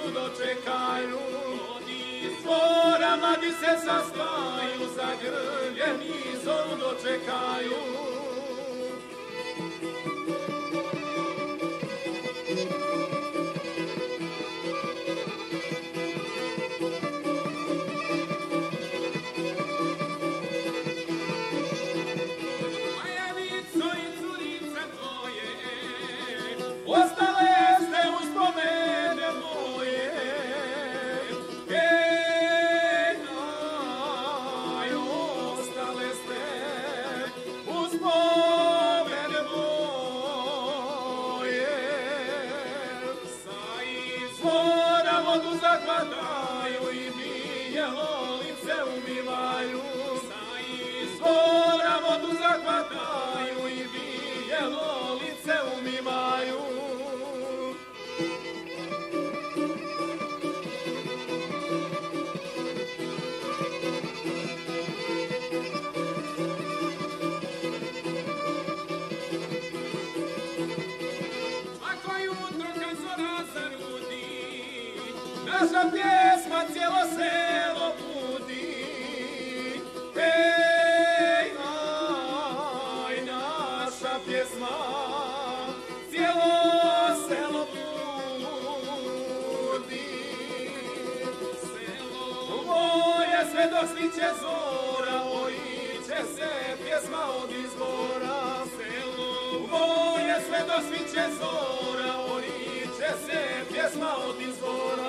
dočekaju, zbora mladi se sastaju, zagrljeni zoru dočekaju. Ostale ste uspomene moje, ostale ste uspomene moje. Sa izvora vodu zahvataju i bijelo lice umivaju. Sa izvora vodu zahvataju i bijelo lice umivaju. Naša pjesma cijelo selo budi, naša pjesma cijelo selo budi. Selo moje sve dok sviće zora, ojiće se pjesma od izvora. Selo moje sve dok sviće zora, ojiće se pjesma od izvora.